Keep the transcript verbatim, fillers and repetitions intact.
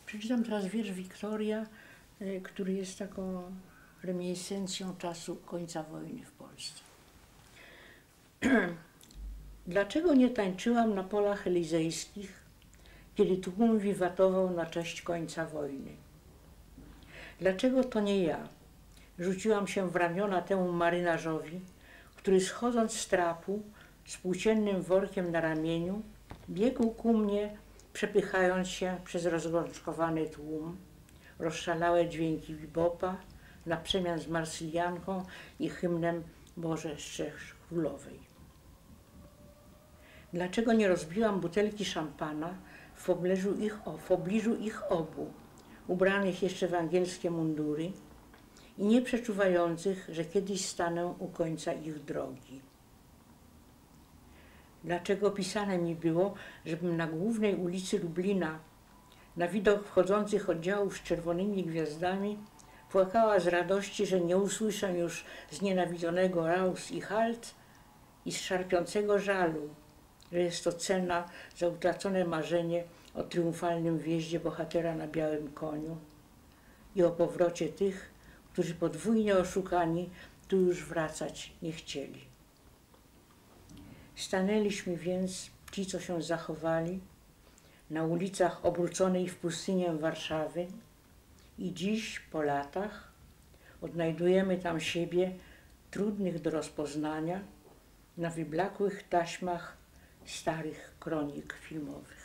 Przeczytam teraz wiersz Wiktoria, który jest taką reminiscencją czasu końca wojny w Polsce. Dlaczego nie tańczyłam na polach elizejskich, kiedy tłum wiwatował na cześć końca wojny? Dlaczego to nie ja rzuciłam się w ramiona temu marynarzowi, który schodząc z trapu z płóciennym workiem na ramieniu biegł ku mnie, przepychając się przez rozgorączkowany tłum, rozszalałe dźwięki be-bopa na przemian z Marsylianką i hymnem Boże Szczęść Królowej. Dlaczego nie rozbiłam butelki szampana w pobliżu ich, w pobliżu ich obu, ubranych jeszcze w angielskie mundury i nie przeczuwających, że kiedyś stanę u końca ich drogi? Dlaczego pisane mi było, żebym na głównej ulicy Lublina, na widok wchodzących oddziałów z czerwonymi gwiazdami, płakała z radości, że nie usłyszę już znienawidzonego raus i halt i z szarpiącego żalu, że jest to cena za utracone marzenie o triumfalnym wjeździe bohatera na białym koniu i o powrocie tych, którzy podwójnie oszukani tu już wracać nie chcieli. Stanęliśmy więc, ci co się zachowali, na ulicach obróconej w pustynię Warszawy i dziś, po latach, odnajdujemy tam siebie trudnych do rozpoznania na wyblakłych taśmach starych kronik filmowych.